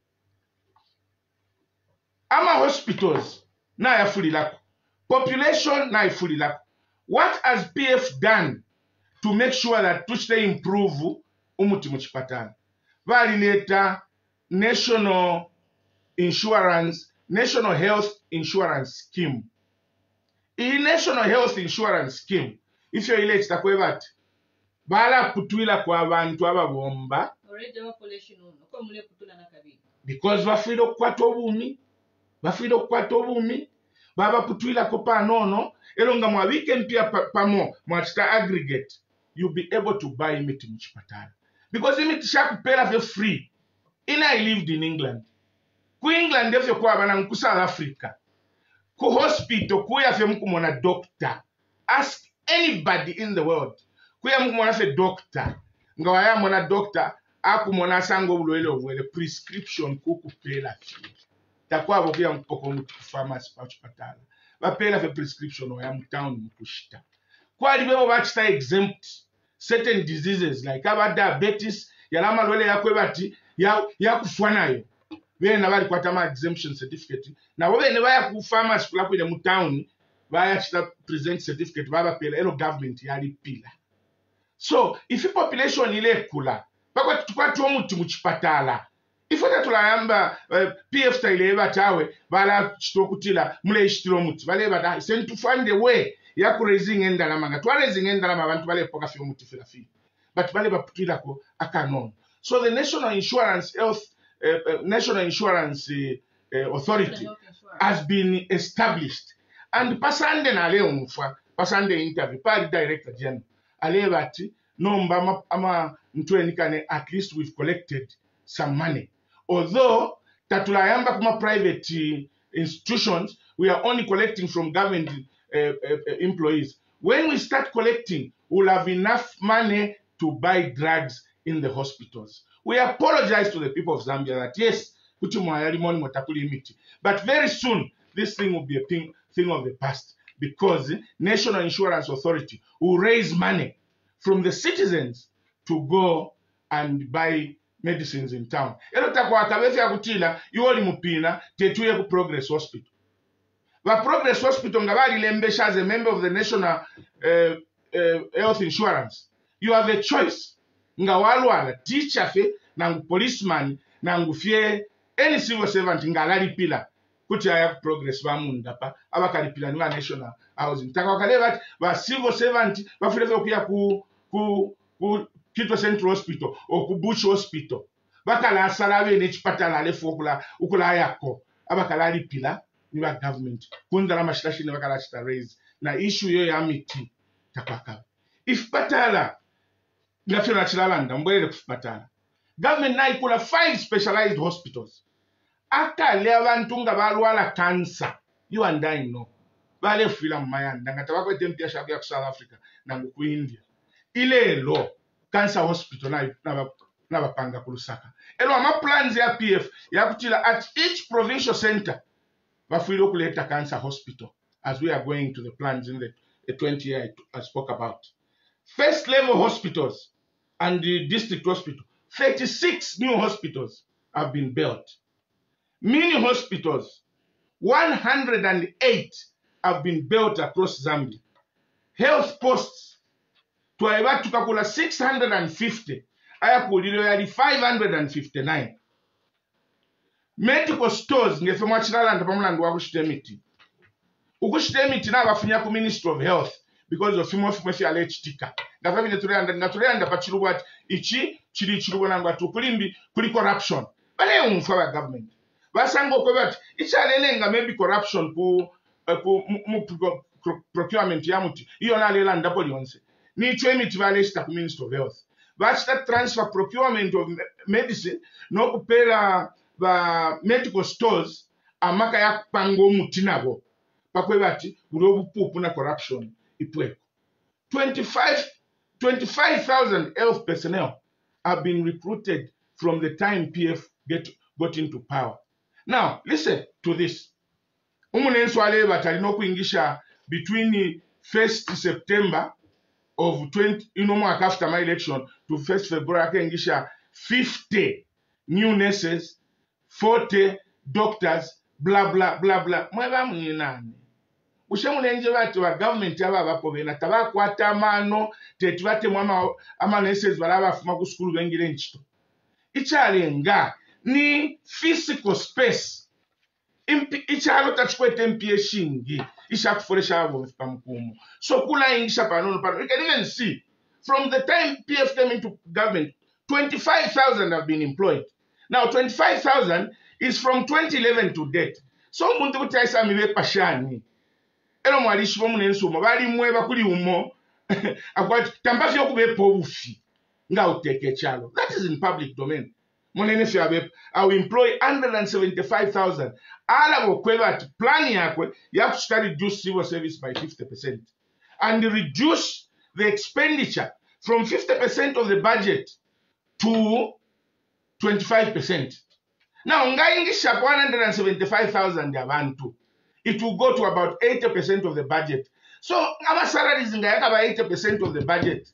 our hospitals, now fully lack. Population, now fully lack. What has P F done to make sure that to stay improve umuti muchipatana? Valileta national insurance, national health insurance scheme. In national health insurance scheme, if you're elected to that, bala putwila kwa abantu ababomba because bafira okukwata obumi bafira okukwata obumi baba putwila ko panono elonga mwabike mpia pamo mwachita aggregate, you'll be able to buy imiti muchipatala because imiti shakupela for free. Ina I lived in England. Ku England defyo kwa bana ku South Africa. Ku hospital kuya fe mkumona doctor. Ask anybody in the world. Kuya mkumona fe doctor. Ngawaya mona doctor akumona sango bulwele obwele prescription kukupela fi. Takwa bokuya mpoko mu pharmacy pa hospital. Bapela fe prescription oya mu town mukushita. Kwa libebo bachita exempt certain diseases like aba diabetes yalama lwele yakwe bati ya yakufwa nayo. Bene bali kwata ma exemption certificate na bo bene baya ku pharmacy kula kwile mu town baya chita present certificate baba pela elo government yali pila. So if the population ile kula bakwa tukwati omuti mu chipatala ifota tulayamba uh, P F style batawe bala chitokutila mule ishitiro muti bale bada send to find a way ya ku raising endala manga to raising endala abantu bale poka fi omuti fila fi but bale baputila ko akanon. So the national insurance health Uh, uh, National Insurance uh, uh, Authority has been established. And pasande na leo mfa, pasande interview, pari director general, alevati, no mba ama mtuenikane, at least we've collected some money. Although, tatulayamba kuma private uh, institutions, we are only collecting from government uh, uh, uh, employees. When we start collecting, we'll have enough money to buy drugs in the hospitals. We apologize to the people of Zambia that yes, but very soon this thing will be a thing, thing of the past because National Insurance Authority will raise money from the citizens to go and buy medicines in town. You only mupina tetuye ku Progress Hospital. But Progress Hospital ngabali lembesha as a member of the National uh, uh, Health Insurance. You have a choice. Ngawalwala teacher fe nangu policeman nangu fie any civil servant ngalali pila kuti aya progress ba mundapa abakali pila nga national housing takakale bat ba civil servant bafile fe kuya ku ku ku Kitwe Central Hospital o ku Bush Hospital bakala asalabe ne chipatala le fokula ukula yako abakalali pila ni ba government kundala mashlashi ne bakala chita raise na issue yo ya miti takaka if patala ngafira chilalanda mbwele kufatana government na ikula five specialized hospitals aka le abantu nga balwala cancer you and I know bale fila mayanda ngata bakwete mpya shabya ku South Africa na ku India ile lo cancer hospital na na na bapanga ku Lusaka elo ama plans ya P F ya kutila at each provincial center bafilo kuleta cancer hospital as we are going to the plans in the, the twenty year I, I spoke about. first level hospitals and the district hospital, thirty-six new hospitals have been built. Mini hospitals, one hundred eight have been built across Zambia. Health posts, twaiba tukakula six hundred fifty, ayakulilo yali five hundred fifty-nine. Medical stores ngefe mwachiralanda pamulandu wa kushtemiti. Ukushtemiti na abafunya ku Ministry of Health because of fimo fimo fi alechitika. Ngafa bine tulenda ngatulenda pachirubu ati ichi chiri chirubu nangwa tukulimbi kuli corruption. Bale umfa wa government. Basango ko bati ichalenga maybe corruption ku ku mu procurement ya muti. Iyo na lela ndapo lionse. Ni icho emiti balesta ku Ministry of Health. Bachita transfer procurement of medicine no kupela ba medical stores amaka ya pango mutinabo pakwe bati ulobu pupu na corruption ipweko. twenty-five thousand health personnel have been recruited from the time P F get got into power. Now listen to this. Umunenso wale batalino kuingisha between first September of twenty you know after my election to first February akaingisha fifty new nurses, forty doctors, blah blah blah blah. Mweba mwenani. Ushamulenje bati wa government yaba bapo bena tabakwata mano tetwate mwama ama nurses balaba fuma ku school bengire nchito. Ichalenga ni physical space. Ichalo tachikwete M P A shingi. Isha kuforesha abo pamukumu. So kula ingisha panono panono. You can even see from the time P F came into government, twenty-five thousand have been employed. Now, twenty-five thousand is from twenty eleven to date. So, muntu kutaisa miwe pashani. Elo mwalishi wa munensu umo. Bali mweba kuli umo. Akwati, tambafi yoku bepo ufi. Nga uteke chalo. That is in public domain. Mwenenesi ya bepo. I will employ one hundred seventy-five thousand. Ala wakweba ati plani yakwe. You have to start reduce civil service by fifty percent. And reduce the expenditure from fifty percent of the budget to twenty-five percent. Now, ngaingisha one hundred seventy-five thousand yabantu. It will go to about eighty percent of the budget. So, our salaries ngayaka about eighty percent of the budget.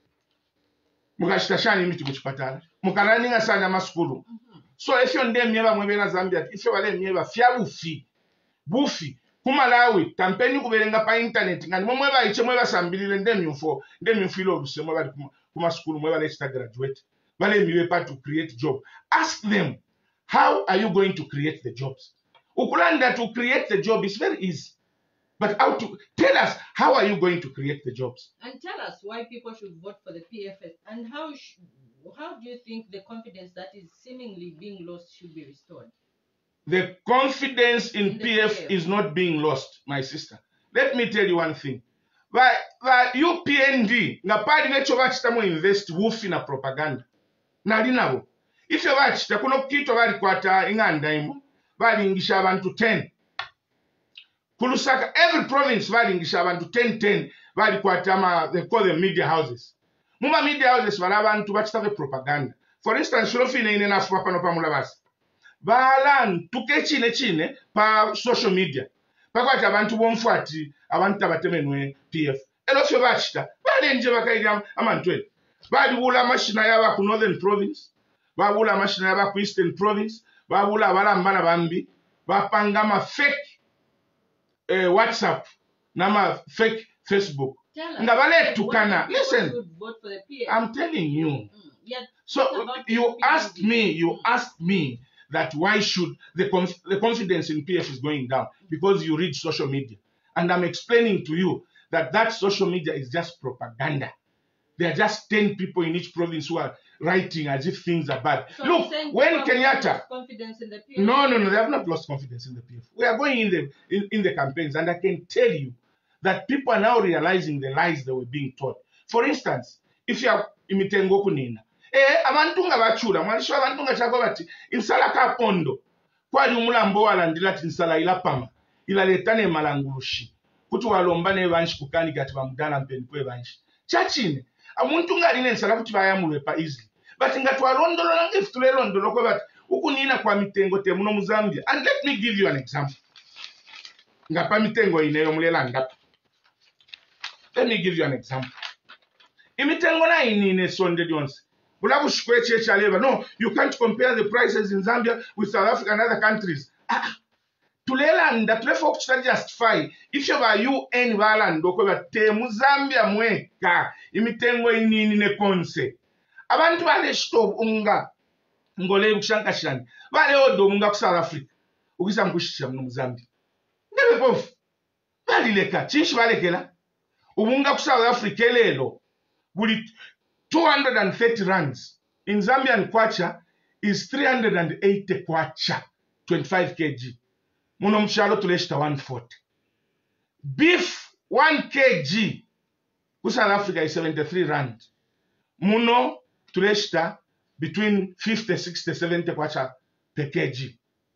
Mukashitashani miti kuchipatala. Mukaraninga sana maskulu. So, if you ndem nyeba mwebena Zambia, if you wale nyeba fia bufi, bufi, kumalawi, tampeni kuberenga pa internet, ngani mweba iche mweba sambili ndem yunfo, ndem yunfilo obuse mweba kuma skulu mweba lechita graduate. To create job. Ask them, how are you going to create the jobs? Ukulanda to create the job is very easy. But how to tell us, how are you going to create the jobs? And tell us why people should vote for the P F S and how how do you think the confidence that is seemingly being lost should be restored? The confidence in, in P F, P F is not being lost, my sister. Let me tell you one thing. But, but U P N D, na padi necho wachitamo invest wufi na propaganda. Nalinabo. If you watch, the kuno kito bali kwata inganda imo, bali ingisha abantu ten. Kulusaka, every province bali ingisha abantu ten ten, bali kwata ma, they call them media houses. Muma media houses bali abantu bachitave propaganda. For instance, shulofine ine nafu wapa no pamulabasi. Bala tuke chine chine pa social media. Pakwati abantu bomfuati, abantu abatemenwe P F. Elo fyo bachita, bali nje bakaidi amantwe. Babula mashina yaba ku Northern Province, babula mashina yaba ku Eastern Province, babula abalambana bambi, bapanga ma fake eh, WhatsApp, nama fake Facebook. Ngabale tukana. Listen, I'm telling you. Mm, yeah, so you asked me, you asked me that why should the conf the confidence in P F is going down because you read social media, and I'm explaining to you that that social media is just propaganda. There are just ten people in each province who are writing as if things are bad. So look, when Kenyatta, confidence in the P F? no, no, no, they have not lost confidence in the P F. We are going in the in, in the campaigns, and I can tell you that people are now realizing the lies they were being taught. For instance, if you are imitengo kunina, eh, abantunga bachura, mwanisho abantunga chako bati, insala ka pondo, kwa di umulambo walandila tinsala ila pama, ila letane malangulushi, kutu walombane evanshi kukani gati wa mudana mpeni kwe evanshi. Chachine, amuntunga line nsala kuti bayamulepa easily. But ngatwa rondolo nange fitule rondolo kwa bati, ukunina kwa mitengo temuno Muzambia. And let me give you an example. Ngapa mitengo ineyo mulela ngapa. Let me give you an example. imitengo na inine sonde lyonse bulabushikwe kyechaleva. No, you can't compare the prices in Zambia with South Africa and other countries. Ah, tulelanda tulefa okuchita justify ifyo ba U N balanda okwebate mu Zambia mweka imitengo inini ne konse abantu bale stop unga ngole kushankashani bale odo unga ku South Africa ukisa mkushisha mu Zambia ndebe bofu bali leka chishi balekela ubunga ku South Africa lelo buli two hundred thirty rands in Zambian kwacha is three hundred eighty kwacha twenty-five kilograms. Muno mshalo tuleshita one forty. Beef one kilogram ku South Africa is seventy-three rand. Muno tuleshita between fifty, sixty, seventy kwacha per kg.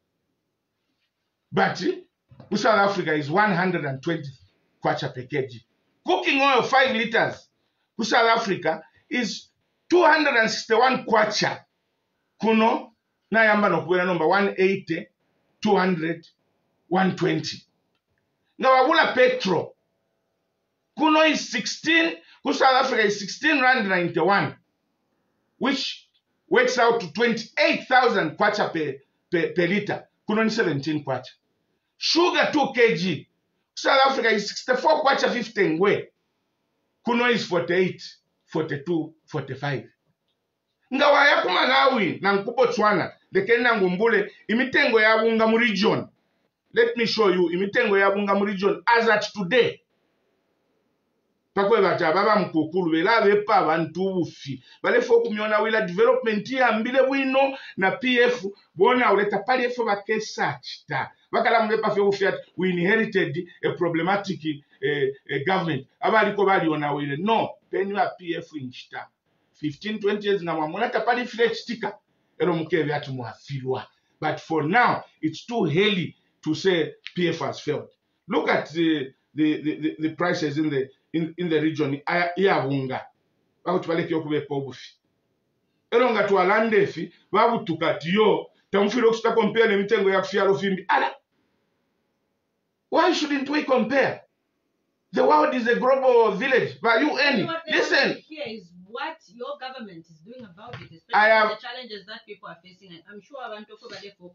But ku South Africa is one hundred twenty kwacha per kg. Cooking oil five liters ku South Africa is two hundred sixty-one kwacha. Kuno na yamba nokuwela number one eighty, two hundred, one twenty. Nga wabula petrol kuno is sixteen, ku South Africa is sixteen rand ninety-one, which works out to twenty-eight thousand kwacha per, per, per liter. Kuno is seventeen kwacha. Sugar two kilograms, South Africa is sixty-four kwacha fifty ngwe. Kuno is forty-eight, forty-two, forty-five. Nga wayakuma nawi na nkupo Tswana lekena ngumbule imitengo ya bunga mu region. Let me show you imitengo ya bunga mu region as at today. Pakwe bata baba mkukulu bela bepa abantu bufi bale fo kumiona wila development ya mbile bwino na P F bona uleta pali efo bakesa chita bakala mlepa fe ufiat we inherited a problematic uh, uh, government abaliko bali ona wile no penyu ya P F inchita fifteen twenty years na mwamuna tapali file chitika ero mukebe atu muafilwa. But for now it's too early to say P F has failed. Look at the the the, the prices in the in, in the region ya bunga bakuti baleke okubepa obufi ero nga twalande fi babutuka tiyo tamufiro okusta compare nemitengo ya kufyalo fimbi ala. Why shouldn't we compare? The world is a global village. But U N, listen. Here is what your government is doing about it, especially I have, the challenges that people are facing. And I'm sure I want to cover for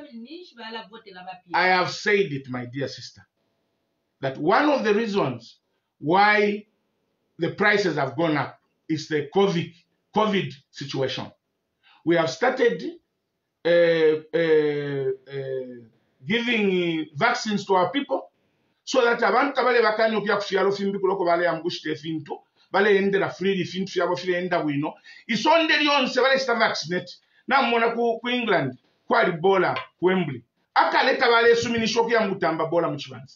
I have said it, my dear sister, that one of the reasons why the prices have gone up is the COVID COVID situation. We have started uh, uh, uh, giving vaccines to our people so that abantu abale bakanyo kya kufyalo fimbi kuloko bale ambushite fintu bale endera freely fintu yabo file enda wino isonde lyonse bale sta vaccinate na mmona ku, ku England kwali bola ku Wembley akaleta bale suminisho kya mutamba bola mu kibanza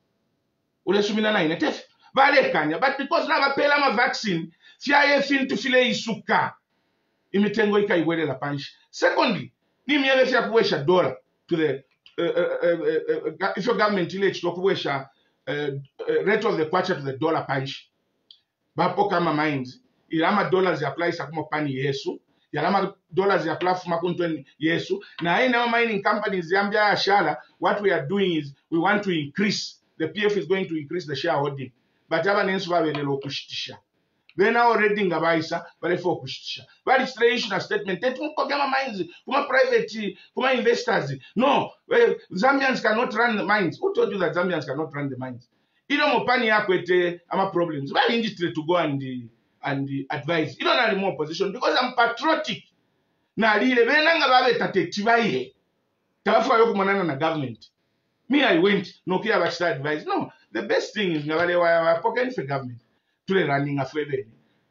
ule sumina na inetefe bale kanya, but because na bapela ma vaccine fyaye fintu file isuka imitengo ikaiwele la panshi. Secondly, ni miele fya kuwesha dola to the uh, uh, uh, uh, if your government ile chito kuwesha uh, uh, rate of the kwacha to the dollar panshi bapo kama mines ilama dollars apply sakuma pani yesu yalama dollars apply fuma kuntweni yesu na haina mining companies yambia ashala. What we are doing is we want to increase the P F is going to increase the shareholding, but aba nensu babelelo kushitisha bena already ngabaisa bale for kushitisha bali issue a statement that mukogama mines kuma private kuma investors. No, Zambians cannot run the mines. Who told you that Zambians cannot run the mines? Ilo mopani yako ete ama problems bali industry to go and and advise. You don't have more position because I'm patriotic na lile bena ngababe tatetibaye tabafa yo kumanana na government. Me, I went no care about that advice. No, the best thing is never why pocket for government to the running a favor.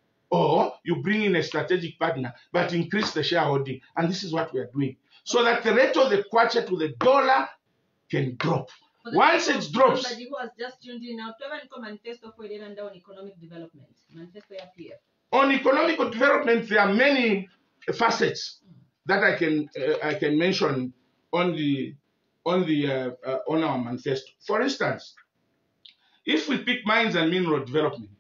Or you bring in a strategic partner, but increase the shareholding. And this is what we are doing. So that the rate of the kwacha to the dollar can drop. Once it drops. Somebody who has just tuned in now, to have a manifesto for it on economic development. Manifesto P F. On economic development, there are many facets that I can uh, I can mention on the on the uh, uh, on our manifesto. For instance, if we pick mines and mineral development,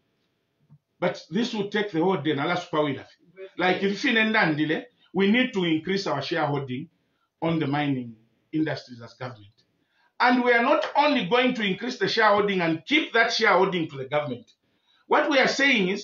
but this will take the whole day. Like if in we need to increase our shareholding on the mining industries as government. And we are not only going to increase the shareholding and keep that shareholding to the government. What we are saying is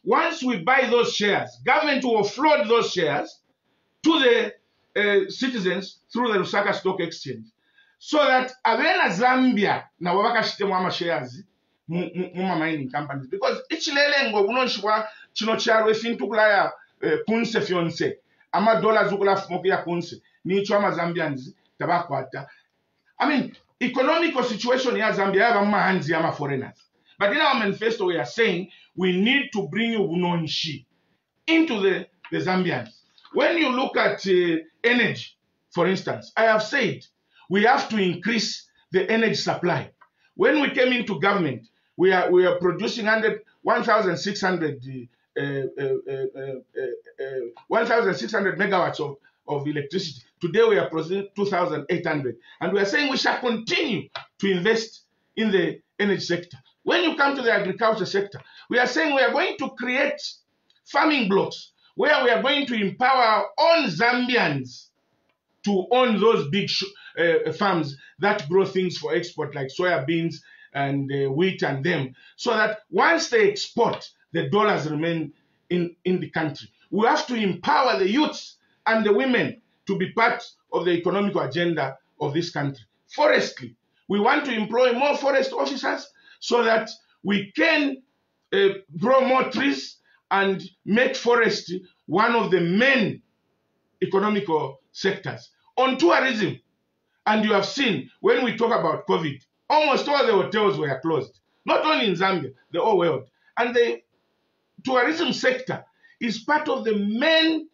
once we buy those shares, government will offload those shares to the uh, citizens through the Lusaka Stock Exchange, so that abena Zambia na wabakashitemu ama shares mu mining companies, because ichilelengo bunonshwa chino charo efintukula ya uh, kunse fionse ama dollars ukula fumoki ya kunse nicho ama Zambians tabakwata. I mean, economical situation ya Zambia ya hands ya foreigners. But in our manifesto we are saying we need to bring bunonshi into the, the Zambians. When you look at uh, energy, for instance, I have said we have to increase the energy supply. When we came into government, we are we are producing one thousand six hundred uh, uh, uh, uh, uh, one thousand six hundred megawatts of, of electricity. Today we are producing two thousand eight hundred, and we are saying we shall continue to invest in the energy sector. When you come to the agriculture sector, we are saying we are going to create farming blocks where we are going to empower our own Zambians to own those big uh, farms that grow things for export like soya beans and uh, wheat and them, so that once they export, the dollars remain in, in the country. We have to empower the youths and the women to be part of the economic agenda of this country. Forestry, we want to employ more forest officers so that we can uh, grow more trees and make forestry one of the main economical sectors. On tourism, and you have seen when we talk about COVID, almost all the hotels were closed, not only in Zambia, the whole world. And the tourism sector is part of the main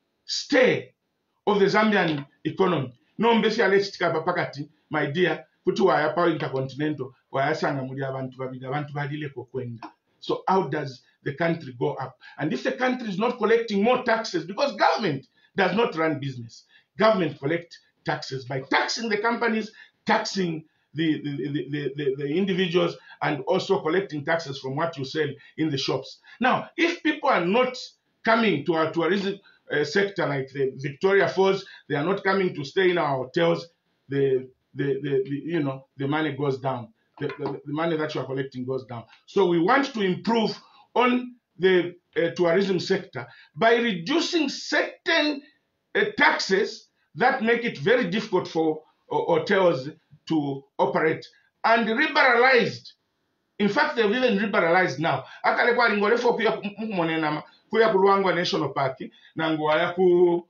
stay of the Zambian economy. No mbesi alechitika papakati, my dear, kutu wa yapa intercontinental, wa yasanga muri abantu babida, abantu badile kokwenda. So how does the country go up? And if the country is not collecting more taxes, because government does not run business, government collects taxes by taxing the companies, taxing the, the, the, the, the individuals, and also collecting taxes from what you sell in the shops. Now, if people are not coming to our tourism uh, sector like the Victoria Falls, they are not coming to stay in our hotels, the, the, the, the you know, the money goes down. The, the, the money that you are collecting goes down. So we want to improve on the uh, tourism sector by reducing certain uh, taxes that make it very difficult for uh, hotels to operate, and liberalized. In fact, they've even liberalized now. Akale kwa lingolefo pia kumonenama kuya kuluangwa National Park na nguaya ku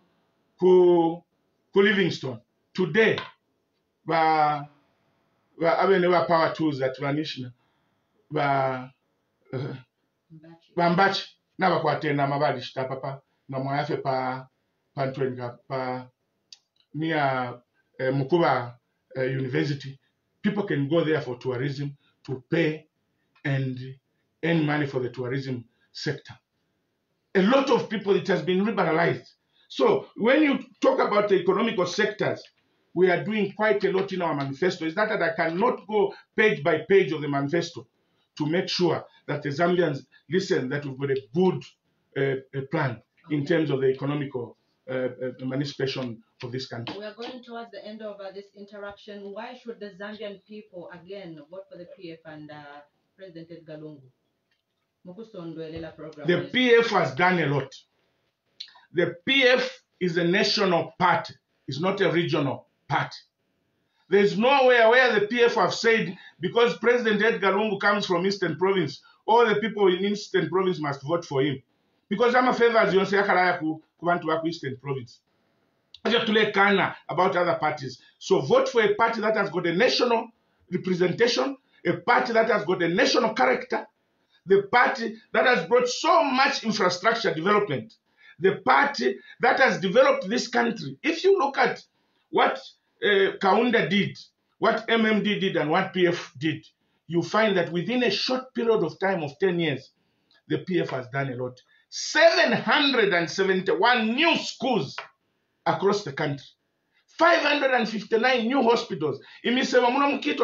ku ku Livingstone. Today, ba ba abene ba power tools that vanishna ba uh, ba mbachi na ba kwatenda mabadi shita papa na mwayafe pa pa ntwenga pa near uh, Mukuba uh, University. People can go there for tourism to pay and earn money for the tourism sector. A lot of people, it has been liberalized. So when you talk about the economical sectors, we are doing quite a lot in our manifesto. It's not that I cannot go page by page of the manifesto to make sure that the Zambians listen that we've got a good uh, a plan okay. in terms of the economical uh, uh, emancipation of this country. We are going towards the end of uh, this interaction. Why should the Zambian people again vote for the P F and uh, President Edgar Lungu? The P F has done a lot. The P F is a national party. It's not a regional party. There's nowhere where the P F have said, because President Edgar Lungu comes from Eastern Province, all the people in Eastern Province must vote for him. Because I'm a favor as you say, Eastern Province. About other parties. So vote for a party that has got a national representation, a party that has got a national character, the party that has brought so much infrastructure development, the party that has developed this country. If you look at what uh, Kaunda did, what M M D did, and what P F did, you find that within a short period of time of ten years, the P F has done a lot. seven hundred seventy-one new schools across the country. five hundred fifty-nine new hospitals. It's not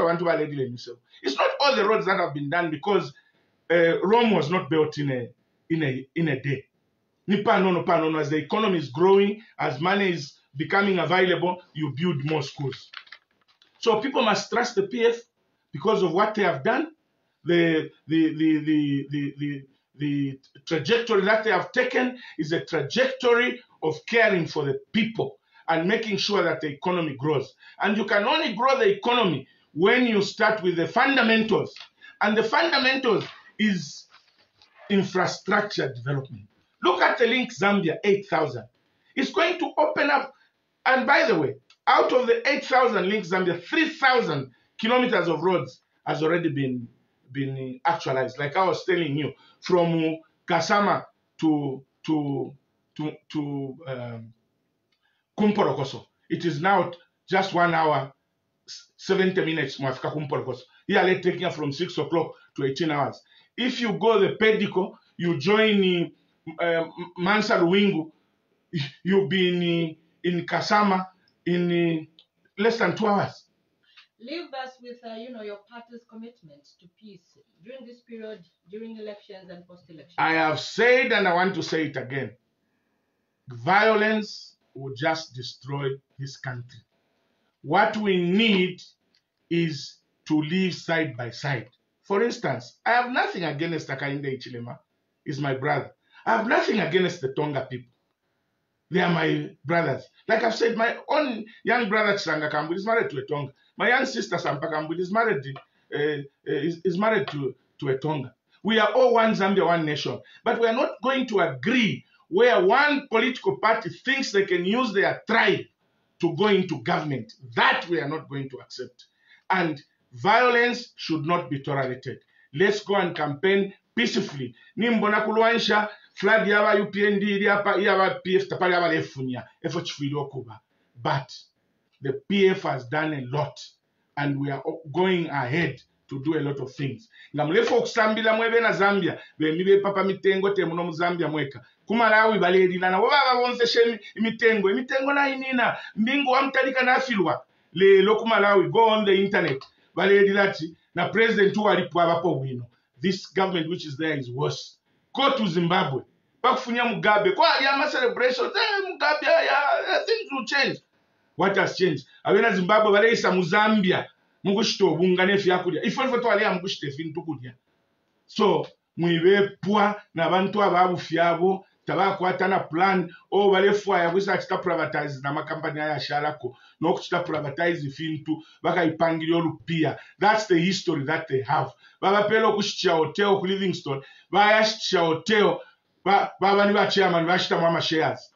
all the roads that have been done because uh, Rome was not built in a, in a, in a day. As the economy is growing, as money is becoming available, you build more schools. So people must trust the P F because of what they have done. The, the, the, the, the, the, the trajectory that they have taken is a trajectory of caring for the people and making sure that the economy grows. And you can only grow the economy when you start with the fundamentals. And the fundamentals is infrastructure development. Look at the Link Zambia eight thousand. It's going to open up, and by the way, out of the eight thousand Link Zambia, three thousand kilometers of roads has already been, been actualized. Like I was telling you, from Kasama to, to, to, to um, Kumporokoso. It is now just one hour, seventy minutes. Mwafika Kumporokoso. Here, let's take it from six o'clock to eighteen hours. If you go the Pedico, you join uh, Mansa Luwingu, you'll be in, in Kasama in uh, less than two hours. Leave us with, uh, you know, your party's commitment to peace during this period, during elections and post-elections. I have said, and I want to say it again, violence will just destroy this country. What we need is to live side by side. For instance, I have nothing against Hakainde Hichilema. He's my brother. I have nothing against the Tonga people. They are my brothers. Like I've said, my own young brother Chisanga Kambuli is married to a Tonga. My young sister Sampa Kambuli is married, uh, uh, is, is married to, to a Tonga. We are all one Zambia, one nation. But we are not going to agree where one political party thinks they can use their tribe to go into government. That we are not going to accept. And violence should not be tolerated. Let's go and campaign peacefully. Nimbona kulwanisha flag yaba U P N D yaba yaba P F tapali yaba lefunya efo chifilo kuba. But the P F has done a lot, and we are going ahead to do a lot of things. Ngamulefo kusambila mwebe na Zambia, bemibe papa mitengo te muno mu Zambia mweka. Kumalawi balelina na wababa bonse shemi imitengo, imitengo na inina, mbingu amtalika na afilwa. Le lokumalawi, go on the internet. Balelilati na president who alipo abapo wino. This government which is there is worse. Go to Zimbabwe. Bakufunya Mugabe. Kwa yama celebrations, eh, Mugabe, yeah, things will change. What has changed? Abena Zimbabwe baleisa mu Zambia. Mungushito bungane fyakulya. Ifo ifo to alia mungushite fintu kulya. So, mwibe pwa na bantu ababu fyabo tabakwata na plan o balefwa ya kwisa chita privatize na makampani ya shalako no kuchita privatize fintu bakayipangiryo olupia. That's the history that they have. Baba pelo kushia hotel ku Livingstone bayashia hotel ba baba ni ba chairman bashita mama shares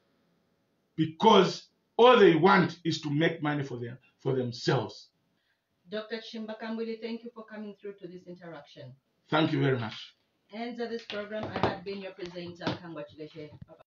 because all they want is to make money for them for themselves. Doctor Chimba Kambuli, thank you for coming through to this interaction. Thank you very much. Ends of this program, I have been your presenter. Congratulations. Bye-bye.